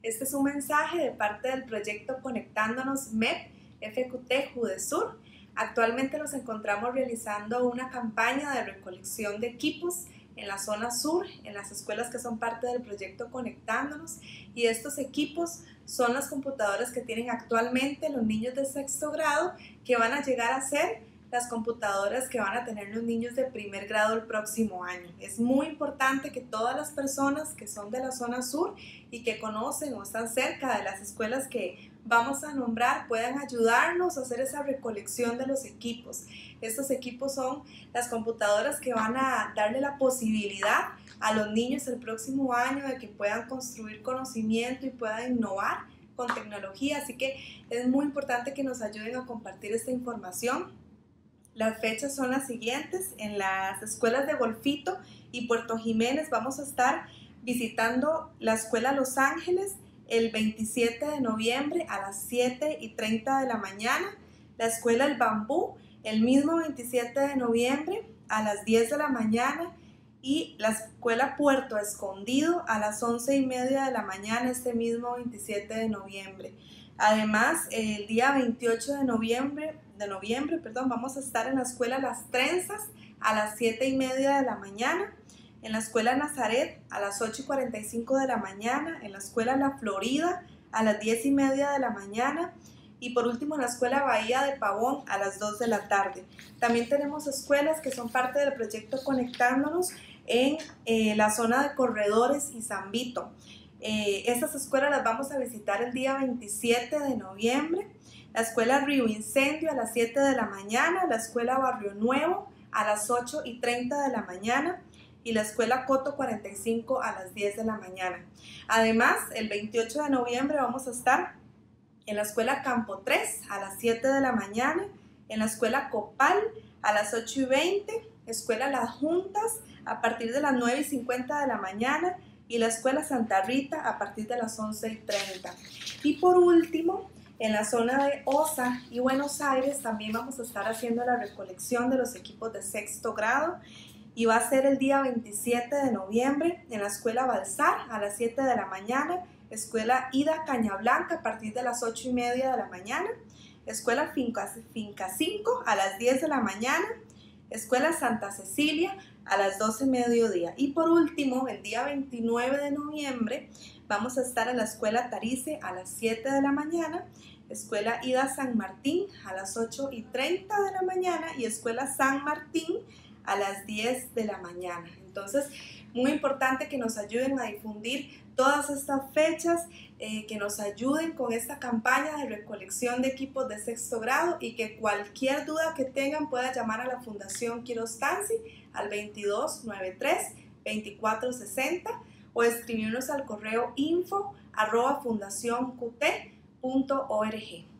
Este es un mensaje de parte del proyecto Conectándonos MEP FQT Judesur. Actualmente nos encontramos realizando una campaña de recolección de equipos en la zona sur, en las escuelas que son parte del proyecto Conectándonos, y estos equipos son las computadoras que tienen actualmente los niños de sexto grado, que van a llegar a ser las computadoras que van a tener los niños de primer grado el próximo año. Es muy importante que todas las personas que son de la zona sur y que conocen o están cerca de las escuelas que vamos a nombrar puedan ayudarnos a hacer esa recolección de los equipos. Estos equipos son las computadoras que van a darle la posibilidad a los niños el próximo año de que puedan construir conocimiento y puedan innovar con tecnología, así que es muy importante que nos ayuden a compartir esta información. Las fechas son las siguientes: en las escuelas de Golfito y Puerto Jiménez vamos a estar visitando la escuela Los Ángeles el 27 de noviembre a las 7:30 de la mañana, la escuela El Bambú el mismo 27 de noviembre a las 10 de la mañana y la escuela Puerto Escondido a las 11:30 de la mañana este mismo 27 de noviembre. Además, el día 28 de noviembre, vamos a estar en la escuela Las Trenzas a las 7:30 de la mañana, en la escuela Nazaret a las 8:45 de la mañana, en la escuela La Florida a las 10:30 de la mañana y por último en la escuela Bahía de Pavón a las 2 de la tarde. También tenemos escuelas que son parte del proyecto Conectándonos en la zona de Corredores y San Vito. Estas escuelas las vamos a visitar el día 27 de noviembre. La escuela Río Incendio a las 7 de la mañana, la escuela Barrio Nuevo a las 8:30 de la mañana y la escuela Coto 45 a las 10 de la mañana. Además, el 28 de noviembre vamos a estar en la escuela Campo 3 a las 7 de la mañana, en la escuela Copal a las 8:20, escuela Las Juntas a partir de las 9:50 de la mañana y la escuela Santa Rita a partir de las 11:30. Y por último, en la zona de Osa y Buenos Aires también vamos a estar haciendo la recolección de los equipos de sexto grado y va a ser el día 27 de noviembre en la escuela Balsar a las 7 de la mañana, escuela Ida Cañablanca a partir de las 8:30 de la mañana, escuela Finca 5 a las 10 de la mañana, escuela Santa Cecilia a las 12 mediodía. Y por último, el día 29 de noviembre vamos a estar en la escuela Tarice a las 7 de la mañana, escuela Ida San Martín a las 8:30 de la mañana y escuela San Martín a las 10 de la mañana. Entonces, muy importante que nos ayuden a difundir todas estas fechas, que nos ayuden con esta campaña de recolección de equipos de sexto grado y que cualquier duda que tengan pueda llamar a la Fundación Kiarostami al 2293-2460 o escribirnos al correo info@fundacionqt.org.